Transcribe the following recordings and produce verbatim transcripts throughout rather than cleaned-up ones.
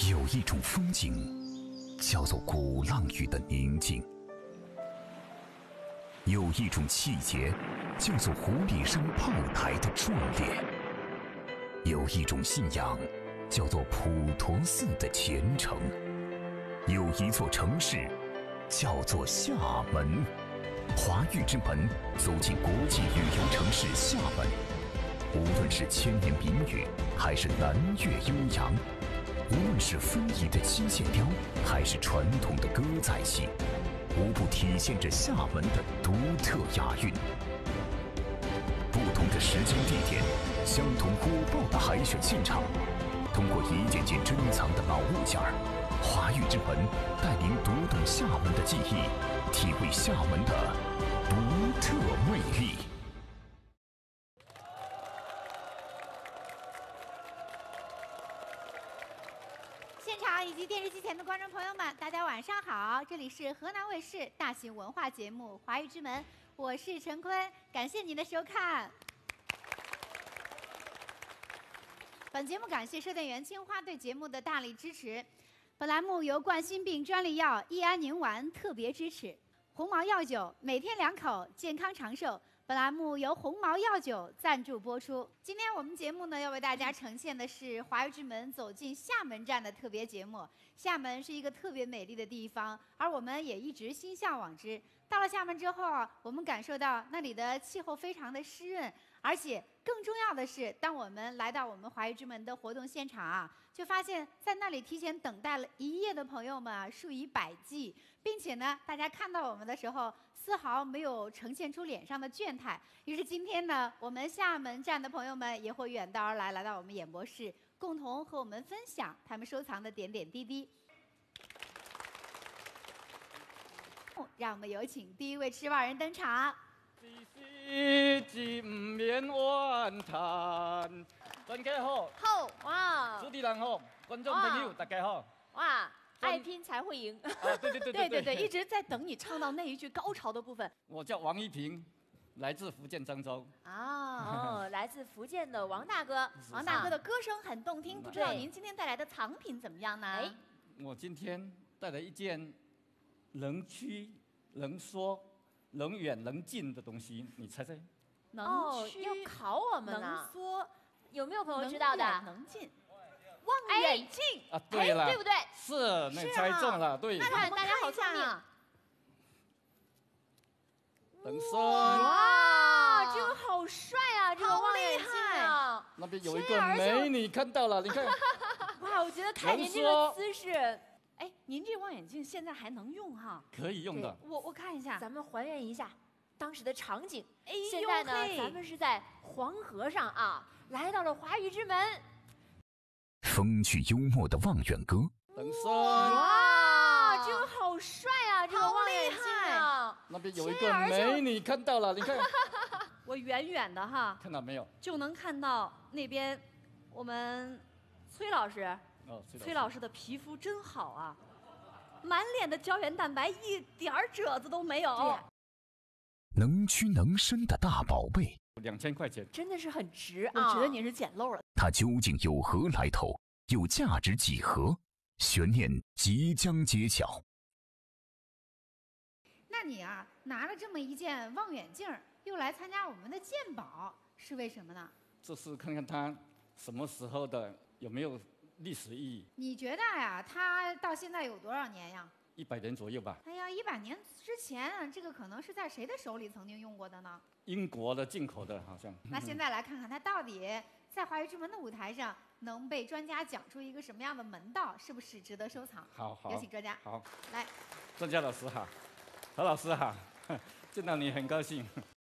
有一种风景，叫做鼓浪屿的宁静；有一种气节，叫做狐狸山炮台的壮烈；有一种信仰，叫做普陀寺的虔诚；有一座城市，叫做厦门。华域之门，走进国际旅游城市厦门。无论是千年名语，还是南粤悠扬；无论是纷纭的七线雕，还是传统的歌仔戏，无不体现着厦门的独特雅韵。不同的时间地点，相同火爆的海选现场，通过一件件珍藏的老物件儿，华域之门带您读懂厦门的记忆，体会厦门的独特魅力。 现场以及电视机前的观众朋友们，大家晚上好！这里是河南卫视大型文化节目《华域之门》，我是陈坤，感谢您的收看。本节目感谢射电园青花对节目的大力支持。本栏目由冠心病专利药益安宁丸特别支持。鸿茅药酒每天两口，健康长寿。本栏目由鸿茅药酒赞助播出。今天我们节目呢，要为大家呈现的是华域之门走进厦门站的特别节目。厦门是一个特别美丽的地方，而我们也一直心向往之。到了厦门之后啊，我们感受到那里的气候非常的湿润，而且更重要的是，当我们来到我们华域之门的活动现场啊，就发现在那里提前等待了一夜的朋友们啊，数以百计，并且呢，大家看到我们的时候，丝毫没有呈现出脸上的倦态。于是今天呢，我们厦门站的朋友们也会远道而来，来到我们演播室，共同和我们分享他们收藏的点点滴滴。让我们有请第一位吃饭人登场。 是是不免怨叹，大家好， 好哇！ 主持人好，观众朋友大家好。 哇，爱拼才会赢。 啊，对对对对对对，一直在等你唱到那一句高潮的部分。 我叫王一平，来自福建漳州。 啊，哦，来自福建的王大哥， 王大哥的歌声很动听，不知道您今天带来的藏品怎么样呢？哎， 我今天带来一件能屈能缩。能远能近的东西，你猜猜？ 能屈、哦、要考我们能缩， 有没有朋友知道的？ 能近，望远镜、 哎、啊，对了， 对不对？ 是，你猜中了，对。 那看大家好聪明。 等身。 哇，这个好帅啊！这个望远镜啊， 那边有一个美女看到了，你看。 哇，我觉得看您这个姿势。 哎，您这望远镜现在还能用哈？ 可以用的。 我我看一下， 咱们还原一下当时的场景。 哎， 现在呢，咱们是在黄河上啊，来到了华域之门。 风趣幽默的望远哥。 等身。 哇，这个好帅啊！这个望远镜啊， 那边有一个美女看到了，你看。 我远远的哈， 看到没有？ 就能看到那边我们崔老师。 哦，崔老师， 崔老师的皮肤真好啊，满脸的胶原蛋白，一点褶子都没有。 能屈能伸的大宝贝， 两千块钱， 真的是很值啊！ 我觉得你是捡漏了。 它究竟有何来头？又价值几何？悬念即将揭晓。 那你啊，拿了这么一件望远镜，又来参加我们的鉴宝，是为什么呢？ 这是看看它什么时候的，有没有历史意义。 你觉得呀，它到现在有多少年呀？ 一百年左右吧。 哎呀，一百年之前，这个可能是在谁的手里曾经用过的呢？ 英国的进口的，好像。 那现在来看看它到底在华域之门的舞台上能被专家讲出一个什么样的门道，是不是值得收藏？ 好好， 有请专家。 好， 来， 专家老师好，何老师好，见到你很高兴。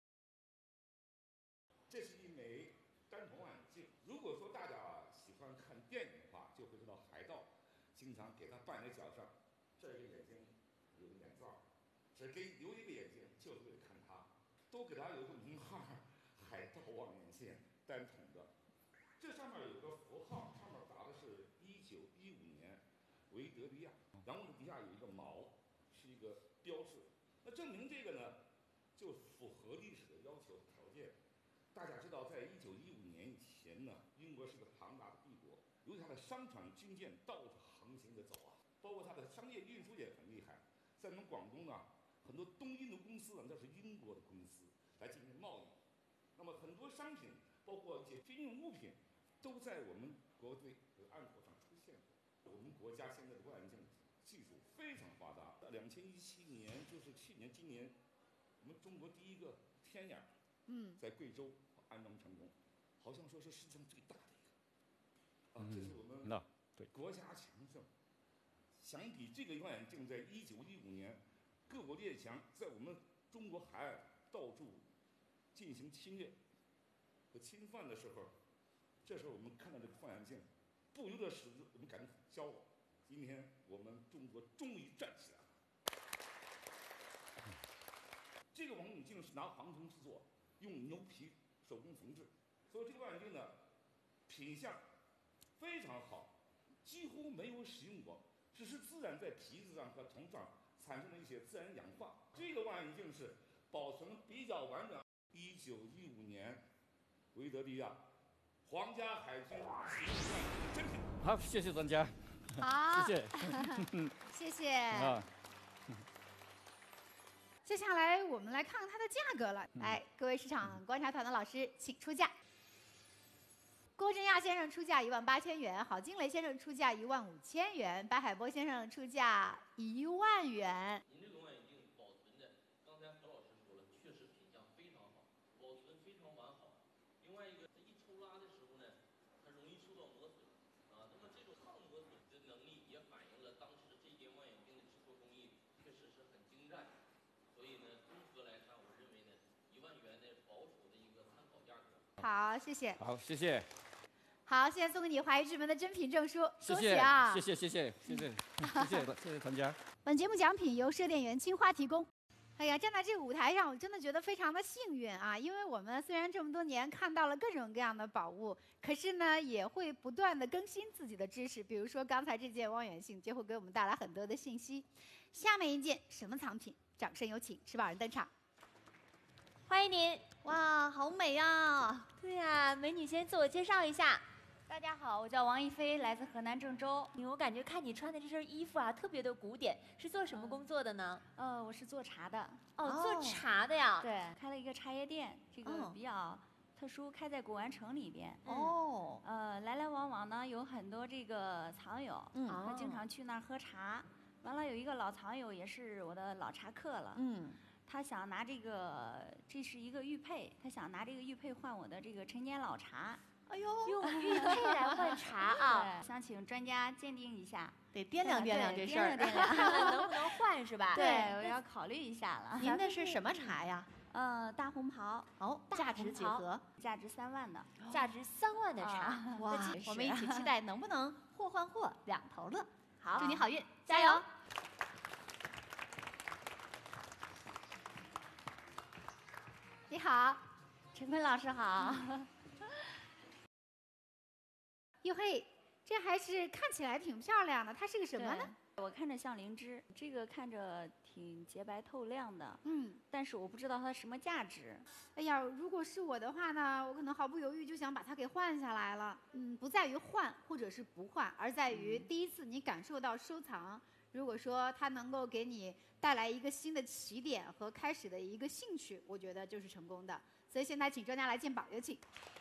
这是一枚单筒望远镜。如果说大家啊喜欢看电影的话，就会知道海盗经常给他扮在脚上，这个眼睛有个眼罩，只给留一个眼睛，就是为了看他，都给他有一个名号——海盗望远镜，单筒的。这上面有个符号，上面打的是一九一五年维德利亚，然后呢底下有一个锚，是一个标志。那证明这个呢，就符合历史的要求条件。大家知道，在一九一五年以前呢，英国是个庞大的帝国，由于它的商船、军舰到处航的走啊，包括它的商业运输也很厉害。在我们广东呢，很多东印度公司呢，那是英国的公司来进行贸易。那么很多商品，包括一些军用物品，都在我们国内的岸口上出现过。我们国家现在的望远镜技术非常发达。两千一七年就是去年、今年，我们中国第一个天眼，嗯，在贵州安装成功，好像说是世界上最大的一个。啊，这是我们那对国家强盛。相比这个望远镜，在一九一五年，各国列强在我们中国海岸到处进行侵略和侵犯的时候，这时候我们看到这个望远镜，不由得使我们感到很骄傲。今天我们中国终于站起来了。这个望远镜是拿黄铜制作，用牛皮手工缝制，所以这个望远镜呢，品相非常好，几乎没有使用过，只是自然在皮子上和铜上产生了一些自然氧化。这个望远镜是保存比较完整。一九一五年，维多利亚皇家海军使用望远镜的真品。 好，谢谢专家。 好， 谢谢。 谢谢。 啊， 接下来我们来看看它的价格了。来，各位市场观察团的老师，请出价。郭振亚先生出价一万八千元，郝金雷先生出价一万五千元，白海波先生出价一万元。 您这个望远镜保存的，刚才何老师说了，确实品相非常好，保存非常完好。另外一个，它一抽拉的时候呢，它容易受到磨损啊。那么这种抗磨损的能力也反映了当时的这件望远镜的制作工艺确实是很精湛。所以呢，综合来看，我认为呢，一万元呢保守的一个参考价格。 好，谢谢。 好，谢谢。 好，现在送给你华谊之门的真品证书，恭喜谢谢啊！ 谢谢谢谢谢谢谢谢谢谢团家。 本节目奖品由射电园青花提供。哎呀，站在这个舞台上，我真的觉得非常的幸运啊！因为我们虽然这么多年看到了各种各样的宝物，可是呢，也会不断的更新自己的知识。比如说刚才这件望远镜，就会给我们带来很多的信息。下面一件什么藏品？掌声有请持宝人登场。 欢迎您！哇，好美啊！对呀、美女先自我介绍一下。 大家好，我叫王一飞，来自河南郑州。 我感觉看你穿的这身衣服啊，特别的古典，是做什么工作的呢？ 呃，我是做茶的。 哦，做茶的呀？ 对，开了一个茶叶店，这个哦比较特殊，开在古玩城里边。 哦， 呃，来来往往呢有很多这个藏友， 嗯他经常去那儿喝茶。完了有一个老藏友也是我的老茶客了， 嗯， 他想拿这个，这是一个玉佩，他想拿这个玉佩换我的这个陈年老茶。 哎呦，用玉佩来换茶啊！ 对，想请专家鉴定一下， 得掂量掂量这事儿， 对掂量掂量看看能不能换是吧？ 对，我要考虑一下了。 您的是什么茶呀？ 呃，大红袍。 哦，价值几何？ 价值三万的。 价值三万的茶， 啊哇！我们一起期待能不能货换货，两头乐。 好， 祝你好运，加油！ 你好， 陈坤老师好。 哟嘿，这还是看起来挺漂亮的，它是个什么呢？ 我看着像灵芝，这个看着挺洁白透亮的， 嗯， 但是我不知道它什么价值。 哎呀，如果是我的话呢，我可能毫不犹豫就想把它给换下来了。嗯，不在于换或者是不换，而在于第一次你感受到收藏。如果说它能够给你带来一个新的起点和开始的一个兴趣，我觉得就是成功的。所以现在请专家来鉴宝，有请。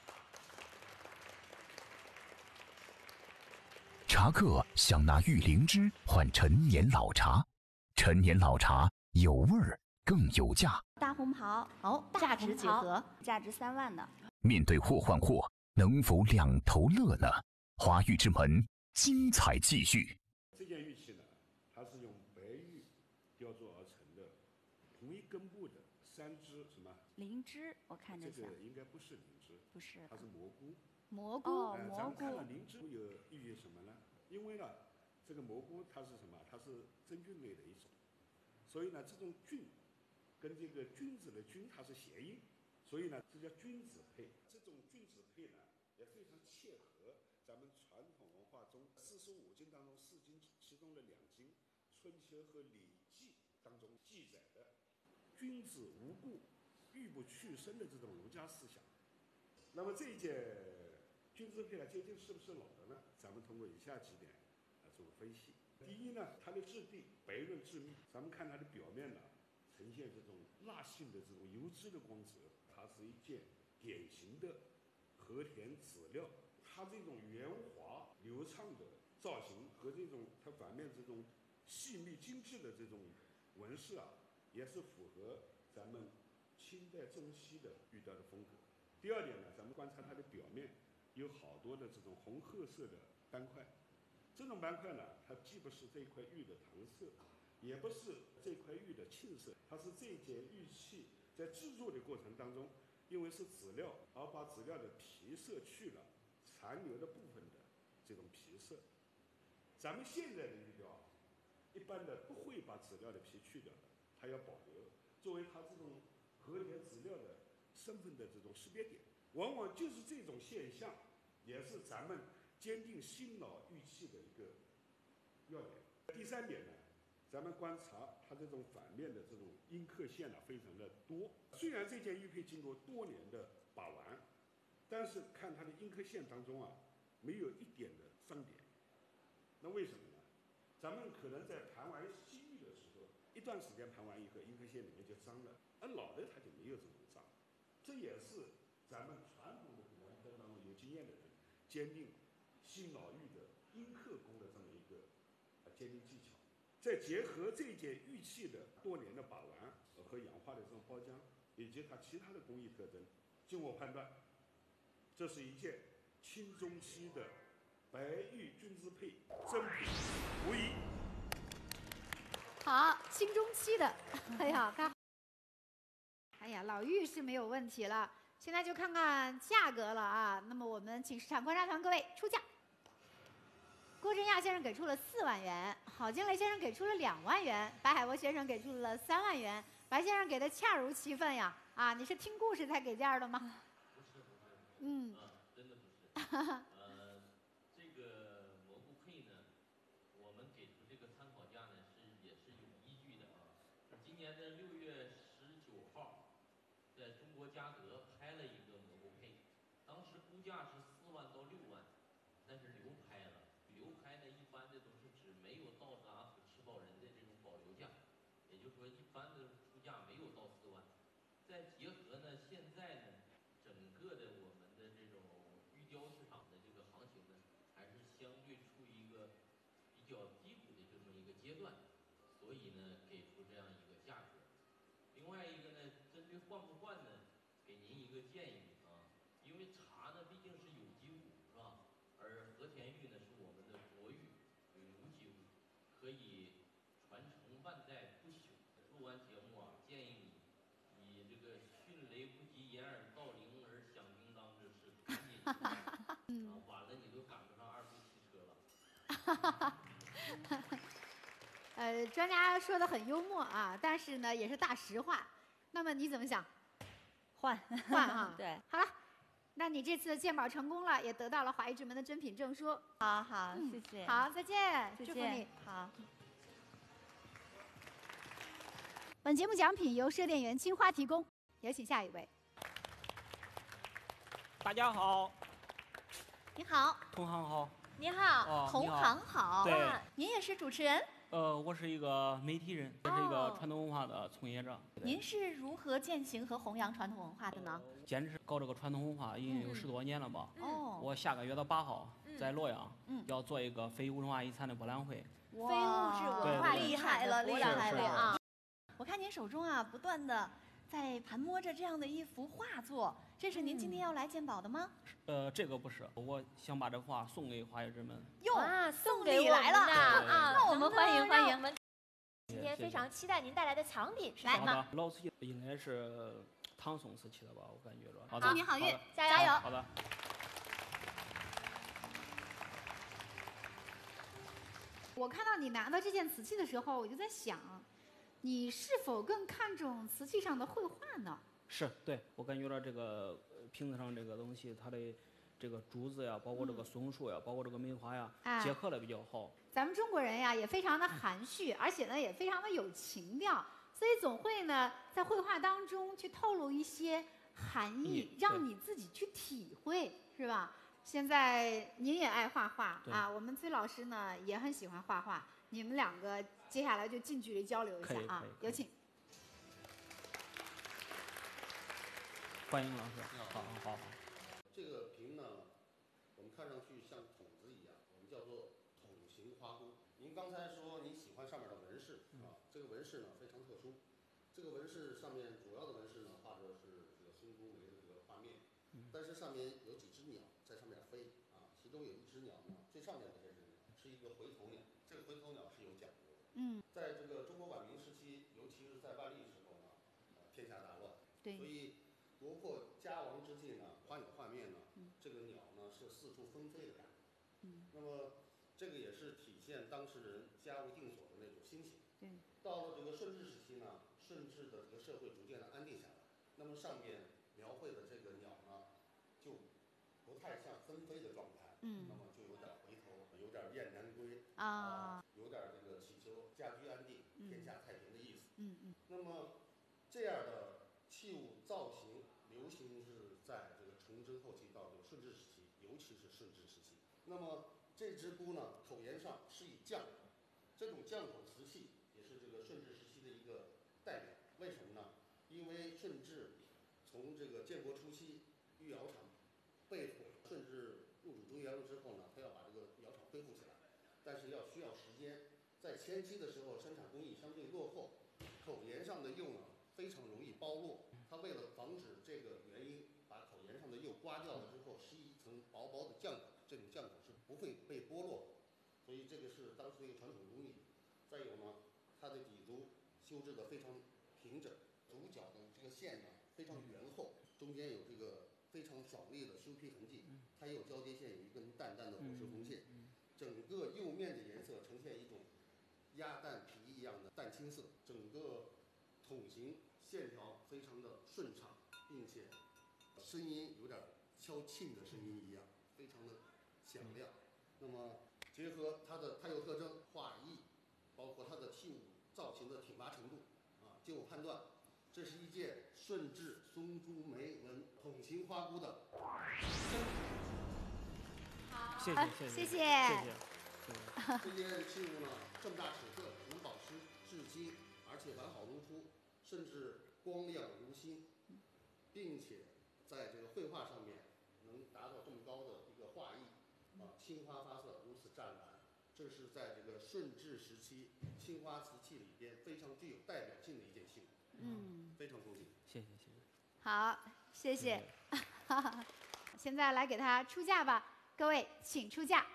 茶客想拿玉灵芝换陈年老茶，陈年老茶有味儿更有价。 大红袍。 哦，价值几何？ 价值三万的。 面对货换货，能否两头乐呢？华玉之门精彩继续。 这件玉器呢，它是用白玉雕琢而成的，同一根部的三支什么？ 灵芝，我看着像。 这个应该不是灵芝， 不是。 它是蘑菇。 蘑菇。 哦， 呃、 蘑咱们看菇。 到灵芝有寓意什么呢？因为呢，这个蘑菇它是什么？它是真菌类的一种，所以呢，这种菌跟这个君子的君它是谐音，所以呢，这叫君子配。这种君子配呢，也非常切合咱们传统文化中四书五经当中四经其中的两经《春秋》和《礼记》当中记载的“君子无故，欲不去身”的这种儒家思想。那么这一件君子配呢，究竟是不是老的呢？咱们通过以下几点来做分析。 第一呢，它的质地白润致密，咱们看它的表面呢，呈现这种蜡性的这种油脂的光泽，它是一件典型的和田籽料。它这种圆滑流畅的造型和这种它反面这种细密精致的这种纹饰啊，也是符合咱们清代中期的玉雕的风格。第二点呢，咱们观察它的表面有好多的这种红褐色的斑块，这种斑块呢，它既不是这块玉的唐色，也不是这块玉的沁色，它是这件玉器在制作的过程当中，因为是籽料，而把籽料的皮色去了，残留的部分的这种皮色。咱们现在的玉雕一般的不会把籽料的皮去掉的，它要保留，作为它这种和田籽料的身份的这种识别点。往往就是这种现象，也是咱们鉴定新老玉器的一个要点。第三点呢，咱们观察它这种反面的这种阴刻线呢，非常的多。虽然这件玉佩经过多年的把玩，但是看它的阴刻线当中啊，没有一点的脏点。那为什么呢？咱们可能在盘完西玉的时候，一段时间盘完以后，阴刻线里面就脏了，而老的它就没有这种脏。这也是咱们传统的古玩坑当中有经验的人鉴定新老玉的阴刻工的这么一个鉴定技巧。再结合这件玉器的多年的把玩和氧化的这种包浆，以及它其他的工艺特征，经我判断，这是一件清中期的白玉君之佩真品无疑。 好，清中期的，哎呀，看，哎呀，老玉是没有问题了。现在就看看价格了啊。那么我们请市场观察团各位出价。郭真亚先生给出了四万元，郝金雷先生给出了两万元，白海波先生给出了三万元。白先生给的恰如其分呀！啊，你是听故事才给价的吗？ 不是不是。 嗯。 啊，真的不是。呃，这个蘑菇佩呢，我们给出这个参考价呢是也是有依据的啊。是今年的六月十九号，在中国嘉德拍了一个蘑菇佩，当时估价是四万到六万，但是流拍了。流拍呢，一般的都是指没有到达和持保人的这种保留价，也就是说一般的出价没有到四万。再结合呢，现在呢，整个的我们的这种玉雕市场的这个行情呢，还是相对处于一个比较低谷的这么一个阶段，所以呢，给出这样一个价格。另外一个呢，针对换不换呢，给您一个建议啊，因为茶呢毕竟是有机物，是吧？而和田玉呢是我们的国玉，为无机物，可以传承万代不朽。录完节目啊，建议你以这个迅雷不及掩耳盗铃而响叮当之势赶紧出来，啊，晚了你都赶不上二速汽车了。 呃，专家说的很幽默啊，但是呢也是大实话。那么你怎么想？ 换换啊！ 对， 好了。那你这次鉴宝成功了，也得到了华谊之门的真品证书。 好好， 嗯、 谢谢。 好，再见， 祝福你。 好。 本节目奖品由设店园青花提供，有请下一位。 大家好。 你好。 同行好。 你好， 哦、 同行好。 对， 您也是主持人？ 呃，我是一个媒体人，也是一个传统文化的从业者。 您是如何践行和弘扬传统文化的呢？ 坚持搞这个传统文化已经有十多年了吧。 哦。 我下个月的八号在洛阳， 嗯， 要做一个非物质文化遗产的博览会。 非物质文化厉害了，厉害了啊！我看您手中啊，不断的在盘摸着这样的一幅画作，这是您今天要来鉴宝的吗？ 呃，这个不是，我想把这画送给华谊之门。 哟， 送礼来了啊！ 那我们欢迎欢迎。 我们今天非常期待您带来的藏品是什么？ 好的，老瓷器应该是唐宋时期的吧，我感觉着。好的， 祝您好运， 加油！ 好的。 我看到你拿到这件瓷器的时候，我就在想，你是否更看重瓷器上的绘画呢？ 是，对，我感觉到这个瓶子上这个东西，它的这个竹子呀，包括这个松树呀，嗯、包括这个梅花呀， 哎、 结合的比较好。 咱们中国人呀，也非常的含蓄，而且呢，也非常的有情调，所以总会呢，在绘画当中去透露一些含义，嗯、让你自己去体会，是吧？现在您也爱画画啊，我们崔老师呢也很喜欢画画。 你们两个接下来就近距离交流一下啊，有请。 欢迎老师，好好好。 这个瓶呢，我们看上去像筒子一样，我们叫做筒形花菇。您刚才说您喜欢上面的纹饰啊，这个纹饰呢非常特殊。这个纹饰上面主要的纹饰呢，画着是这个松竹梅的这个画面，但是上面有几只鸟在上面飞啊，其中有一只鸟呢，最上面的这只鸟是一个回头鸟，这个回头鸟是有讲究的。 嗯， 在这个中国晚明时期，尤其是在万历时候呢，呃，天下大乱， 对， 所以国破家亡之际呢，花鸟画面呢，这个鸟呢是四处纷飞的感觉。嗯，那么这个也是体现当事人家无定所的那种心情。 对， 到了这个顺治时期呢，顺治的这个社会逐渐的安定下来，那么上面描绘的这个鸟呢，就不太像纷飞的状态，嗯，那么就有点回头，有点雁南归啊，有点这个祈求家居安定、天下太平的意思。嗯嗯。那么这样的器物造型流行是在这个崇祯后期到这个顺治时期，尤其是顺治时期。那么这只菇呢，口沿上是以降口，这种降口瓷器也是这个顺治时期的一个代表。为什么呢？因为顺治从这个建国初期御窑厂被毁，顺治入主中原了之后呢，他要把这个窑厂恢复起来，但是要需要时间。在前期的时候，生产工艺相对落后，口沿上的釉呢非常容易剥落。他为了防止这个原因，把口沿上的釉刮掉了之后，施一层薄薄的降口，这种降口是不会被剥落，所以这个是当时的一个传统工艺。再有呢，它的底足修制的非常平整，足角的这个线呢非常圆厚，中间有这个非常爽利的修劈痕迹，它也有交接线，有一根淡淡的火石红线，整个釉面的颜色呈现一种鸭蛋皮一样的淡青色，整个筒形线条非常的顺畅，并且声音有点敲磬的声音一样，非常的响亮。那么结合它的它有特征、画意，包括它的器物造型的挺拔程度啊，经我判断，这是一件顺治松竹梅纹筒形花菇的。 谢谢谢谢谢谢。 谢谢。 这件器物呢，这么大尺寸，能保持至今，而且完好如初，甚至光亮如新，并且在这个绘画上面能达到这么高的一个画艺啊，青花发色如此湛蓝，这是在这个顺治时期青花瓷器里边非常具有代表性的一件器物。嗯，非常恭喜。 谢谢谢谢。 好，谢谢。现在来给他出价吧，各位请出价。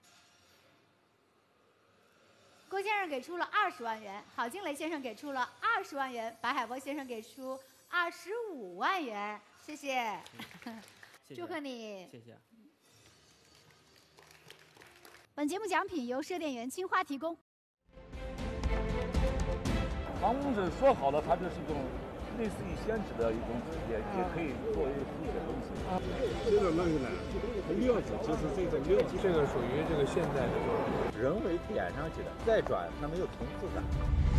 郭先生给出了二十万元，郝静蕾先生给出了二十万元，白海波先生给出二十五万元，谢谢，祝贺你， 谢谢。 本节目奖品由奢电园青花提供。 房子说好了，它就是一种类似于宣纸的一种纸页，也可以作为书写东西。啊， 这个那个呢，料子就是这个料子， 这个属于这个现代的人为点上去的，再转它没有重复感。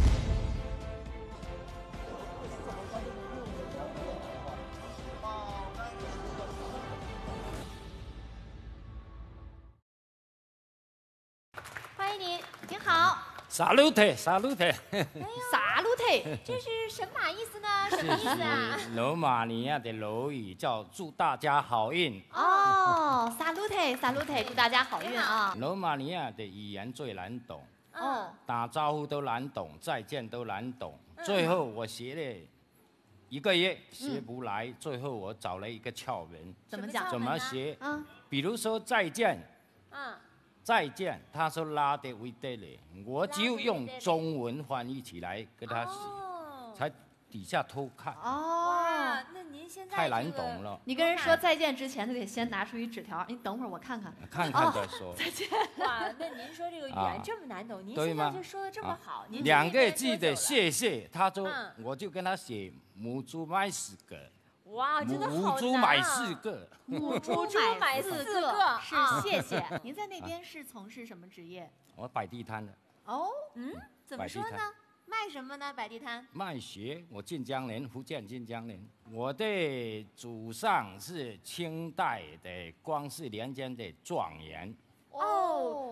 欢迎您，您好。 萨鲁特，萨鲁特。 萨鲁特，这是神马意思呢？什么意思啊？ 罗马尼亚的楼语叫祝大家好运。 哦，萨鲁特，萨鲁特，祝大家好运啊！ 罗马尼亚的语言最难懂， 哦， 打招呼都难懂，再见都难懂。最后我学了一个月学不来，最后我找了一个窍门。 怎么讲？ 怎么学？ 嗯， 比如说再见。 嗯。 再见，他说拉德维德里，我就用中文翻译起来给他写， 哦、 才底下偷看。 哦， 哇，那您现在、这个、 太难懂了。 你跟人说再见之前，他得先拿出一纸条，你等会儿我看看。 看看再说。 哦、再见。 哇，那您说这个语言这么难懂，啊、您现在就说的这么好，您两个字的谢谢，他说、 嗯、 我就跟他写母猪买四个。 哇，真的好难啊！ 母猪买四个， 母猪买四个是谢谢。您在那边是从事什么职业？ 我摆地摊的。 哦，嗯，怎么说呢？卖什么呢？摆地摊？ 卖鞋。我晋江人，福建晋江人。我的祖上是清代的光绪年间的状元。 哦，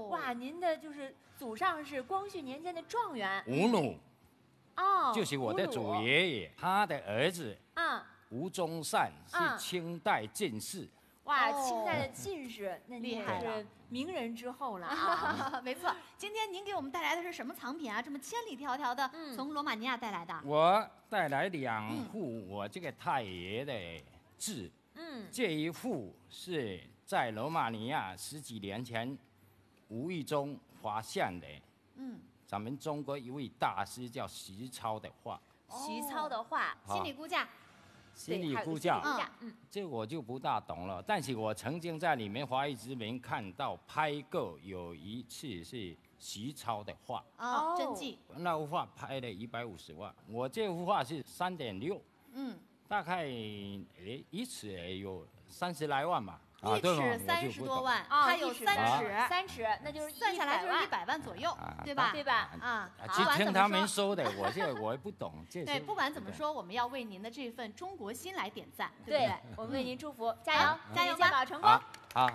哦，哇，您的就是祖上是光绪年间的状元。 吴努。 哦。 就是我的祖爷爷，他的儿子。 嗯。 吴宗善是清代进士。 哇，清代的进士，那厉害了，名人之后了啊！ 没错，今天您给我们带来的是什么藏品啊？这么千里迢迢的从罗马尼亚带来的。 我带来两幅我这个太爷的字。嗯。这一幅是在罗马尼亚十几年前无意中发现的。嗯。咱们中国一位大师叫徐超的画。 徐超的画， 心理估价。 心理估价，嗯，这我就不大懂了。但是我曾经在里面华裔之名看到拍过有一次是徐超的画， 哦，真迹。 那幅画拍了一百五十万，我这幅画是三点六，嗯，大概诶一尺也有三十来万吧。 一尺三十多万，它有三尺， 三尺那就是算下来就是一百万左右，对吧？ 对吧？ 啊， 听他们说的，我这我也不懂。 对，不管怎么说，我们要为您的这份中国心来点赞，对不对？ 我们为您祝福，加油，加油， 鉴宝成功！ 好。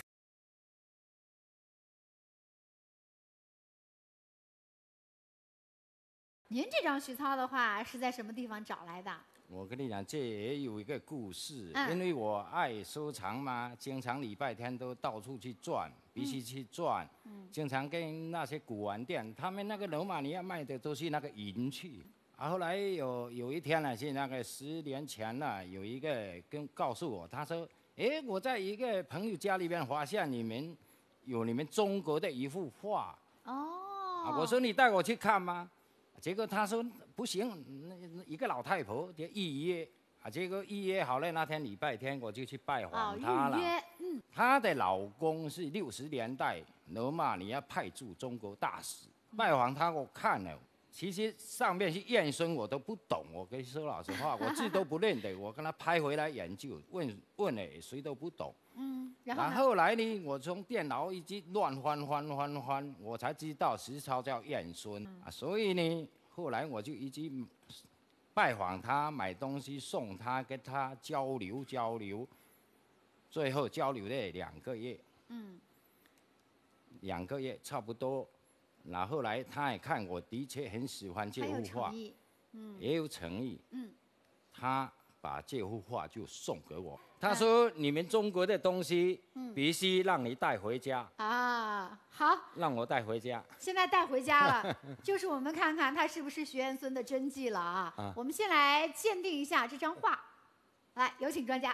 您这张徐操的画是在什么地方找来的？ 我跟你讲，这也有一个故事，嗯、因为我爱收藏嘛，经常礼拜天都到处去转，必须去转。嗯、经常跟那些古玩店，他们那个罗马尼亚卖的都是那个银器。啊，后来有有一天呢，是那个十年前呢，有一个跟告诉我，他说：“哎，我在一个朋友家里面发现你们有你们中国的一幅画。”哦。啊，我说你带我去看吗？结果他说不行，那一个老太婆就预约啊，结果预约好了，那天礼拜天我就去拜访她了。哦，预约，嗯。她的老公是六十年代罗马尼亚派驻中国大使，拜访她我看了，其实上面是燕孙我都不懂，我跟你说老实话，我字都不认得，我跟他拍回来研究，问问了谁都不懂。嗯，然后呢？然后后来呢，我从电脑一直乱翻翻翻翻，我才知道实操叫燕孙、嗯、啊，所以呢，后来我就一直拜访他，买东西送他，跟他交流交流，最后交流了两个月，嗯，两个月差不多。然后后来他也看我的确很喜欢这幅画，嗯，也有诚意，嗯，他把这幅画就送给我。他说：“你们中国的东西必须让你带回家。”啊，好，让我带回家。 现在带回家了，就是我们看看它是不是徐燕孙的真迹了啊。啊我们先来鉴定一下这张画，来，有请专家。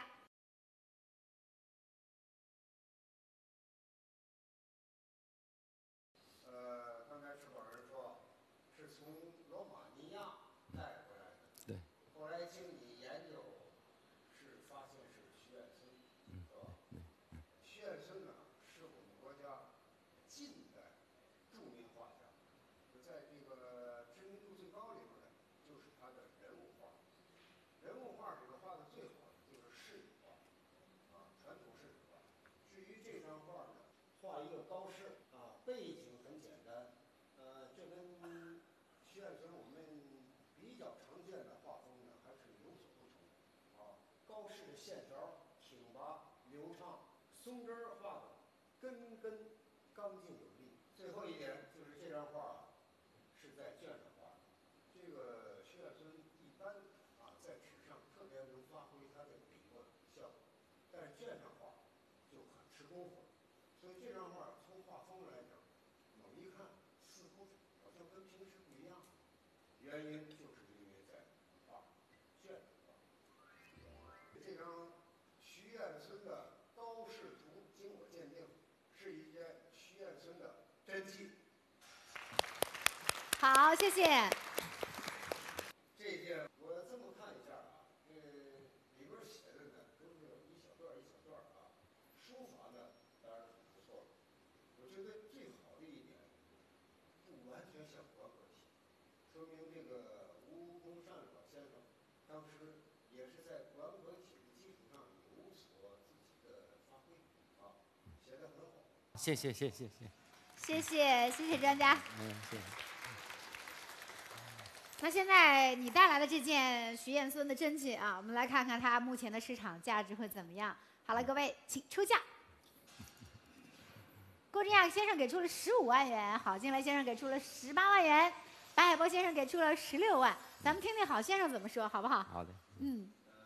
呃，刚才石宝人说是从罗马尼亚带回来的，对。后来经你研究。发现是徐燕孙，是吧？徐燕孙呢，是我们国家近代著名画家，在这个知名度最高里边呢，就是他的人物画。人物画里边画的最好的就是仕女画，啊，传统仕女画。至于这张画呢，画一个高士啊，背景很简单，呃，这跟徐燕孙我们比较常见的画风呢，还是有所不同。高士的线条挺拔流畅，松针儿画的根根刚劲有力。最后一点就是这张画是在卷上画的。这个徐燕孙一般啊在纸上特别能发挥他的笔墨效果，但是卷上画就很吃功夫了。所以这张画从画风来讲，猛一看似乎好像跟平时不一样，原因就是因为在画卷上画。这张徐燕孙的高士图，经我鉴定，是一件徐燕孙的真迹。 好，谢谢。 这件我这么看一下啊，这里边写的呢都是一小段一小段啊，书法呢当然很不错了。我觉得最好的一点，不完全像国格体，说明这个吴公善老先生当时也是在国格体的基础上有所自己的发挥啊，写得很好。 谢谢谢谢谢谢谢谢谢专家。 嗯，谢谢。 那现在你带来的这件徐燕孙的真迹啊，我们来看看它目前的市场价值会怎么样。好了，各位，请出价。 郭振亚先生给出了十五万元，郝金来先生给出了十八万元，白海波先生给出了十六万。咱们听听郝先生怎么说，好不好？ 好的。 嗯。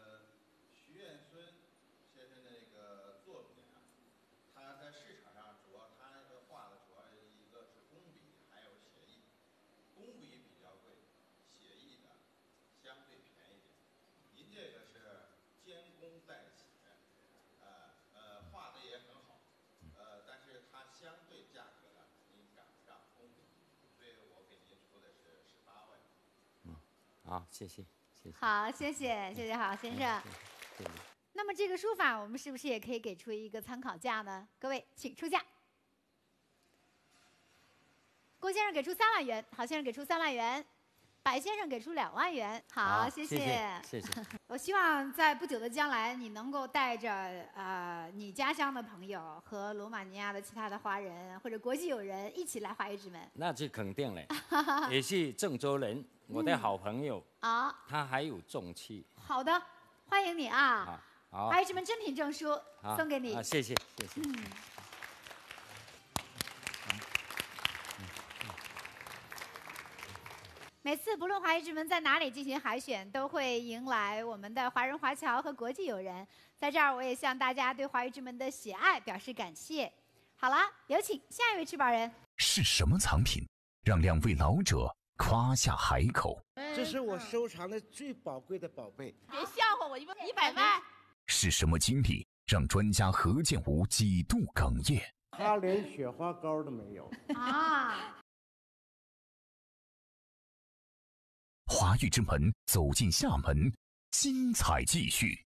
好，谢谢，谢谢。 好，谢谢，谢谢郝先生。 谢谢。 那么这个书法，我们是不是也可以给出一个参考价呢？各位，请出价。郭先生给出三万元，郝先生给出三万元，白先生给出两万元。好，谢谢谢，谢谢。 我希望在不久的将来，你能够带着呃你家乡的朋友和罗马尼亚的其他的华人或者国际友人一起来华裔之门。 那就肯定了，也是郑州人。 我的好朋友啊， 他还有重气。 好的，欢迎你啊！ 好， 华裔之门真品证书送给你。 啊，谢谢，谢谢。 嗯。每次不论华裔之门在哪里进行海选，都会迎来我们的华人华侨和国际友人。在这儿，我也向大家对华裔之门的喜爱表示感谢。好了，有请下一位持宝人。 是什么藏品让两位老者 夸下海口， 这是我收藏的最宝贵的宝贝。 别笑话我，一一百万。 是什么金币让专家何建武几度哽咽？ 他连雪花膏都没有啊！ 华裔之门走进厦门，精彩继续。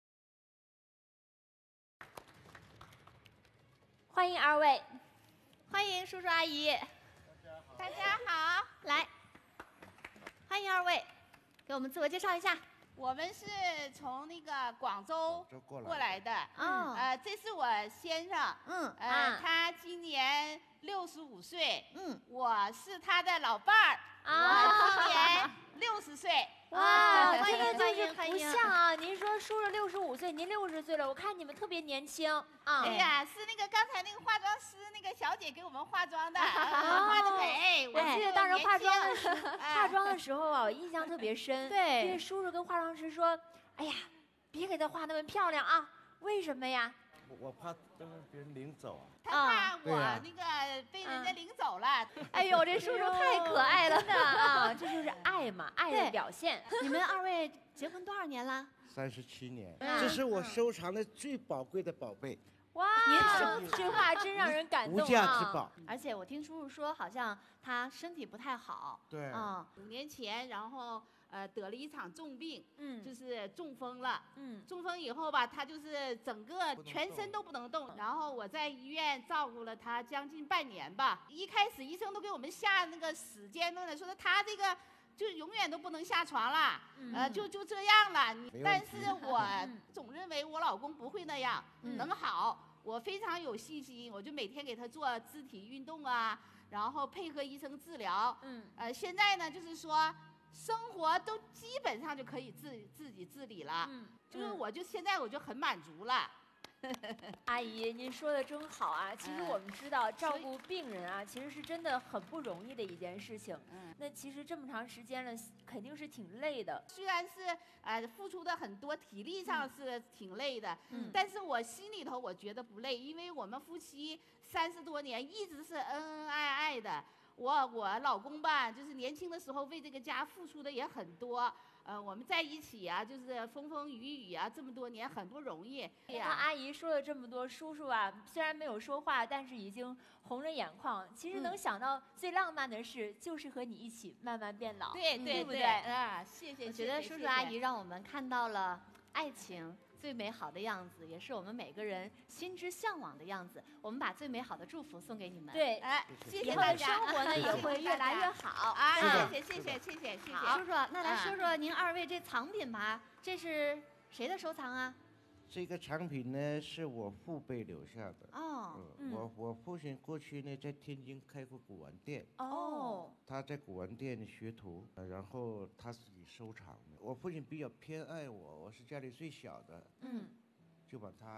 欢迎二位，欢迎叔叔阿姨，大家好，来。 欢迎二位，给我们自我介绍一下。 我们是从那个广州过来的， 嗯， 呃，这是我先生， 嗯， 呃， 啊、 他今年六十五岁， 嗯， 我是他的老伴儿， 啊、 我今年六十岁。 哇，这个就是不像啊！您说叔叔六十五岁，您六十岁了，我看你们特别年轻啊。 哎呀，是那个刚才那个化妆师那个小姐给我们化妆的，化的美。 我记得当时化妆的时候，化妆的时候啊，我印象特别深。 对， 因为叔叔跟化妆师说：“哎呀，别给她画那么漂亮啊！为什么呀？” 我怕让别人领走。 他怕我那个被人家领走了。 哎呦，这叔叔太可爱了，真的啊！这就是爱嘛，爱的表现。你们二位结婚多少年了？ 三十七年，这是我收藏的最宝贵的宝贝。 哇，您这话真让人感动啊！ 无价之宝。 而且我听叔叔说，好像他身体不太好。 对。 嗯，五年前，然后。呃，得了一场重病，嗯，就是中风了，嗯，中风以后吧，他就是整个全身都不能动。然后我在医院照顾了他将近半年吧。一开始医生都给我们下那个死监论了，说他这个就永远都不能下床了，嗯、呃，就就这样了。但是我总认为我老公不会那样，嗯、能好。我非常有信心，我就每天给他做肢体运动啊，然后配合医生治疗。嗯，呃，现在呢，就是说。生活都基本上就可以自自己自理了，嗯，就是我就现在我就很满足了。 阿姨，您说的真好啊！其实我们知道，照顾病人啊，其实是真的很不容易的一件事情。嗯，那其实这么长时间了，肯定是挺累的。 虽然是呃付出的很多，体力上是挺累的，嗯，但是我心里头我觉得不累，因为我们夫妻三十多年一直是恩恩爱爱的。我我老公吧，就是年轻的时候为这个家付出的也很多，呃，我们在一起啊，就是风风雨雨啊，这么多年很不容易。 那阿姨说了这么多，叔叔啊，虽然没有说话，但是已经红着眼眶。其实能想到最浪漫的事，就是和你一起慢慢变老， 对对对不对？ 啊，谢谢。 我觉得叔叔阿姨让我们看到了爱情最美好的样子，也是我们每个人心之向往的样子。我们把最美好的祝福送给你们。 对， 哎，谢谢以后的生活呢也会越来越好啊！谢谢谢谢谢谢谢谢。 叔叔，那来说说您二位这藏品吧，这是谁的收藏啊？ 这个藏品呢是我父辈留下的。 哦， 嗯，我我父亲过去呢在天津开过古玩店。 哦， 他在古玩店学徒，然后他自己收藏的。我父亲比较偏爱我，我是家里最小的，嗯，就把它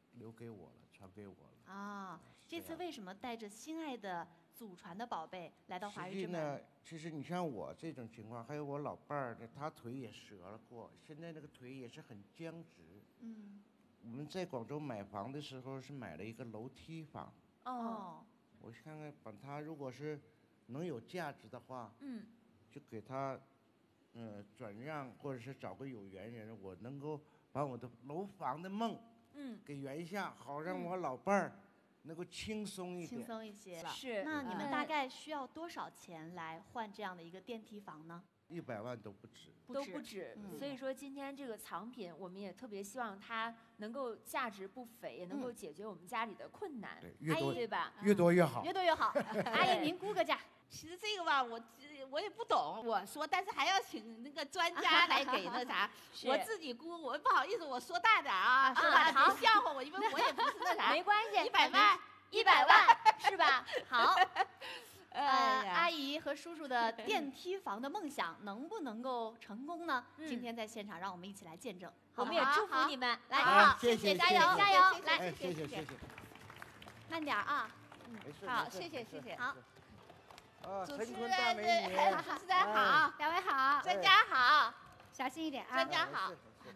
留给我了，传给我了。 啊，这次为什么带着心爱的祖传的宝贝来到华实际育之门？ 呢，其实你像我这种情况，还有我老伴儿呢，他腿也折了过，现在那个腿也是很僵直。 嗯。 我们在广州买房的时候是买了一个楼梯房。 哦。 我看看，把它如果是能有价值的话， 嗯， 就给他，呃，转让，或者是找个有缘人，我能够把我的楼房的梦， 嗯， 给圆下，好让我老伴儿能够轻松一点。 轻松一些。 是。 那你们嗯大概需要多少钱来换这样的一个电梯房呢？ 一百万都不止。 都不止， 嗯所以说今天这个藏品，我们也特别希望它能够价值不菲，也能够解决我们家里的困难。 对，越多对吧？ 越多越好。 越多越好。阿姨，您估个价。 其实这个吧，我我也不懂，我说，但是还要请那个专家来给那啥。我自己估，我不好意思，我说大点啊， 是吧？ 好别笑话我，因为我也不是那啥。 没关系， 一百万， 一百万是吧？好。 呃，阿姨和叔叔的电梯房的梦想能不能够成功呢？今天在现场，让我们一起来见证。 我们也祝福你们， 来， 好， 谢谢， 加油，加油，来， 谢谢，谢谢。 慢点啊。 没事。 好，谢谢，谢谢。 好。 啊， 主持陈坤大美女， 人，主持人好， 两位好， 专家好， 小心一点啊。 专家好。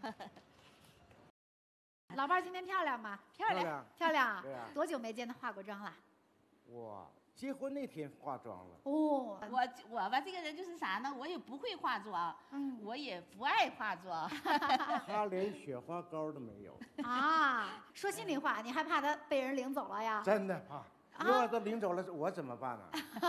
老伴儿今天漂亮吗？ 漂亮， 漂亮啊！ 对啊。 多久没见她化过妆了？ 哇，结婚那天化妆了。 哦， 我我吧，这个人就是啥呢？我也不会化妆， 嗯， 我也不爱化妆。 他连雪花膏都没有。 啊，说心里话，你害怕他被人领走了呀？ 真的怕。如果都领走了，我怎么办呢？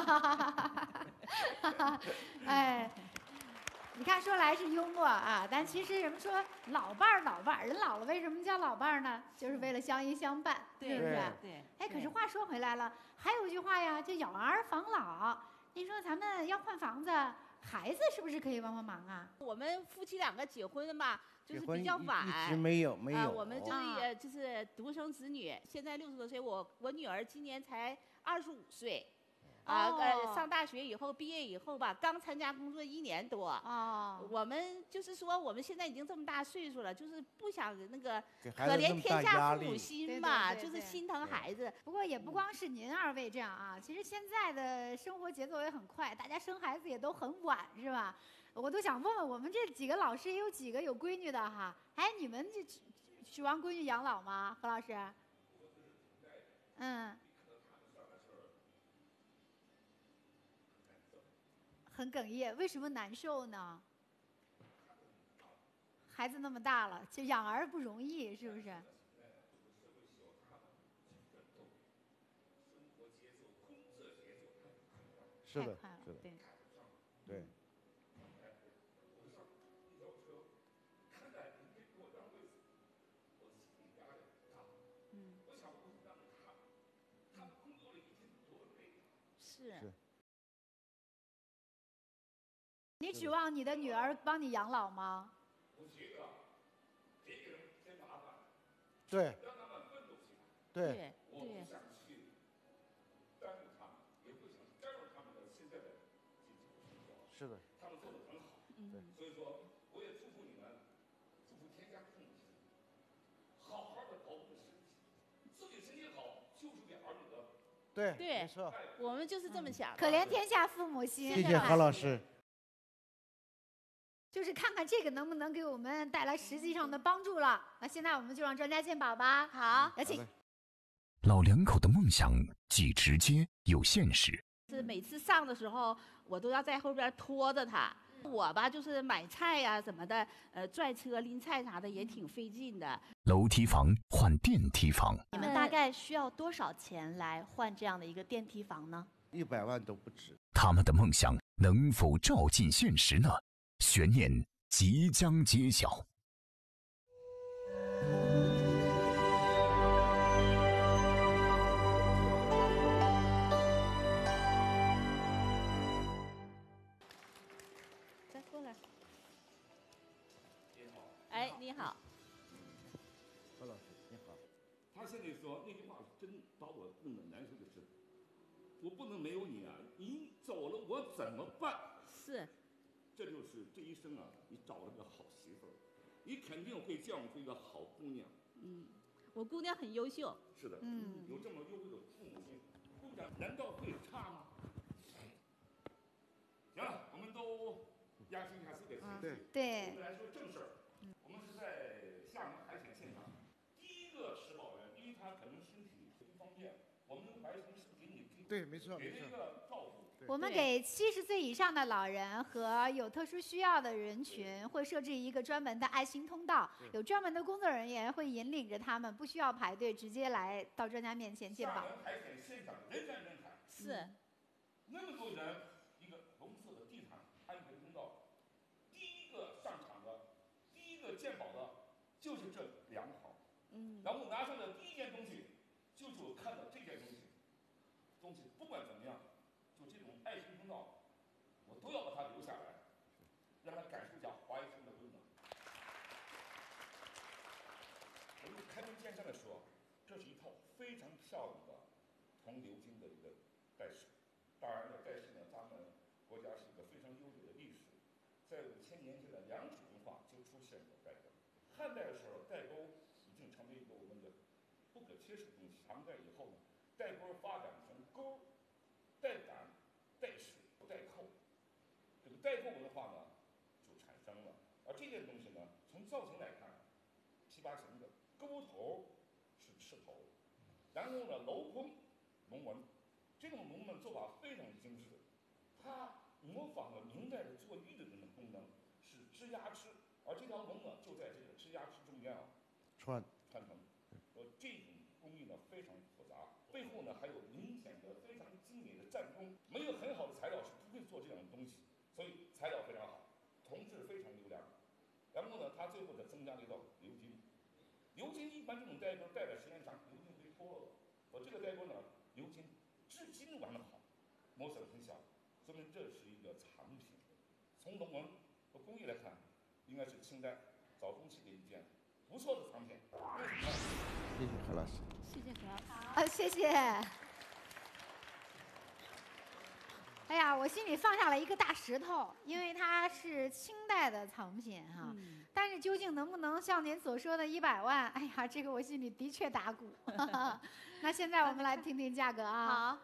哎，你看说来是幽默啊，但其实人们说老伴儿老伴儿，人老了为什么叫老伴儿呢？就是为了相依相伴，是不是？ 对。 哎，可是话说回来了，还有一句话呀，叫养儿防老。您说咱们要换房子，孩子是不是可以帮帮忙啊？ 我们夫妻两个结婚嘛，就是比较晚， 一直没有没有。 啊，我们就是呃就是独生子女，现在六十多岁，我我女儿今年才二十五岁。啊，呃，上大学以后，毕业以后吧，刚参加工作一年多。 哦。 我们就是说，我们现在已经这么大岁数了，就是不想那个可怜天下父母心嘛，就是心疼孩子。 不过也不光是您二位这样啊，其实现在的生活节奏也很快，大家生孩子也都很晚，是吧？我都想问问我们这几个老师，也有几个有闺女的哈？哎，你们这指望闺女养老吗？何老师？嗯。很哽咽，为什么难受呢？孩子那么大了，就养儿不容易，是不是？ 是的，是的， 对， 对。 嗯， 是。 你指望你的女儿帮你养老吗？ 我觉得别给人添麻烦， 对， 让他们奋斗起来。 对， 我不想去耽误他们，也不想干扰他们的现在的经济生活。 是的， 他们做的很好。 对， 所以说我也祝福你们，祝福天下父母亲，好好的保护身体，自己身体好就是给儿女的。 对， 对， 没错， 我们就是这么想。 可怜天下父母心。 谢谢何老师。 就是看看这个能不能给我们带来实际上的帮助了。那现在我们就让专家鉴宝吧。 好， 有请。 老两口的梦想既直接又现实。 是每次上的时候，我都要在后边拖着他。我吧，就是买菜呀、啊、什么的，呃，拽车拎菜啥的也挺费劲的。 楼梯房换电梯房， 你们大概需要多少钱来换这样的一个电梯房呢？ 一百万都不止。 他们的梦想能否照进现实呢？悬念即将揭晓。 再过来。哎，你好。 何老师，你好。 他现在说那句话真把我弄得难受的是，我不能没有你啊！你走了我怎么办？ 是。 这就是这一生啊，你找了个好媳妇儿，你肯定会嫁出一个好姑娘。 嗯， 我姑娘很优秀。 是的， 嗯， 有这么优秀的父母亲，部长难道会差吗？行了，我们都压心一下自己的情绪。 对。 我们来说正事儿。我们是在厦门海选现场，第一个持保人，因为他可能身体不方便，我们怀疑是给你对，没错， 给了一个照顾。 我们给七十岁以上的老人和有特殊需要的人群会设置一个专门的爱心通道，有专门的工作人员会引领着他们，不需要排队，直接来到专家面前鉴保。 厦门海选现场人山人海， 是， 那么多人，一个红色的地毯安排通道，第一个上场的，第一个鉴保的，就是这两行。嗯，然后我拿上的第一件东西，就是我看到这件东西，东西不管怎么样。就这种爱心通道，我都要把它留下来，让他感受一下华医生的温暖。我们开门见山的说，这是一套非常漂亮的铜鎏金的一个戴饰。当然了，戴饰呢，咱们国家是一个非常悠久的历史，在五千年前的良渚文化就出现过戴钩。汉代的时候，戴钩已经成为一个我们的不可缺失的东西。唐代以后呢，戴钩发展成钩、带杆、带饰、带扣，这个带扣文化呢就产生了。而这件东西呢，从造型来看，七八形的，钩头是赤头，然后呢镂空龙纹，这种龙纹做法非常精致，它模仿了明代的做玉的这种功能，是支压支，而这条龙呢就在这个支压支中间啊穿穿成。呃，这种工艺呢非常复杂，背后呢还有明显的非常精美的战功。没有很好的材料是不会做这样的东西，所以材料非常好，铜质非常优良。然后呢，它最后再增加了一道鎏金。鎏金一般这种带钩戴在时间长，鎏金会脱落的。我这个带钩呢，鎏金至今完好，磨损很小，说明这是一个藏品。从龙纹和工艺来看，应该是清代早中期的一件不错的藏品。为什么呢？ 谢谢何老师。 谢谢何老师。啊，谢谢。哎呀，我心里放下了一个大石头，因为它是清代的藏品哈。嗯、但是究竟能不能像您所说的一百万？哎呀，这个我心里的确打鼓。那现在我们来听听价格啊。 好。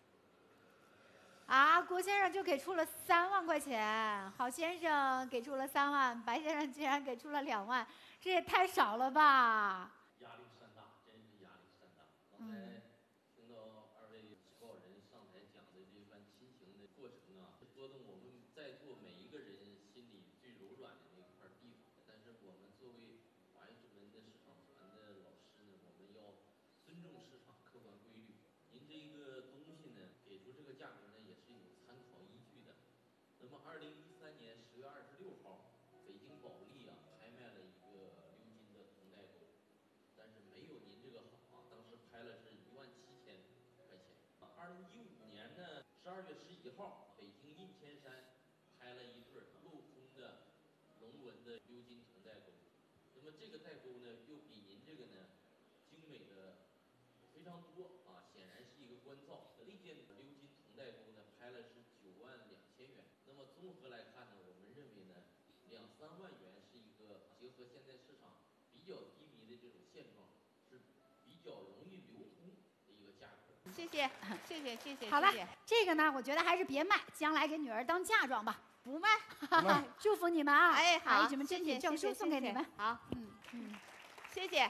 啊，郭先生就给出了三万块钱，郝先生给出了三万，白先生竟然给出了两万，这也太少了吧？ 压力山大，真是压力山大。刚才听到二位持保人上台讲的这番亲情的过程啊，说动我们在座每一个人心里最柔软的那块地方。但是我们作为华医之门的市场团的老师呢，我们要尊重市场客观规律。您这个东西呢，给出这个价格呢，也是有参考依据的。那么，二零一三年十月二十六号，北京保利啊拍卖了一个鎏金的铜带钩，但是没有您这个好啊，当时拍了是一万七千块钱。二零一五年呢，十二月十一号，北京印千山拍了一对镂空的龙纹的鎏金铜带钩。那么这个带钩呢，又比您这个呢精美的非常多啊，显然是一个官造。这件鎏金铜带钩呢，拍了是九万两千元。那么综合来看呢，我们认为呢，两三万元是一个结合现在市场比较低迷的这种现状，是比较容易流通的一个价格。 谢谢，谢谢，谢谢。 好了，这个呢，我觉得还是别卖，将来给女儿当嫁妆吧。 不卖， 祝福你们啊！ 哎，好， 把一枚真品证书送给你们。 好， 嗯嗯， 谢谢。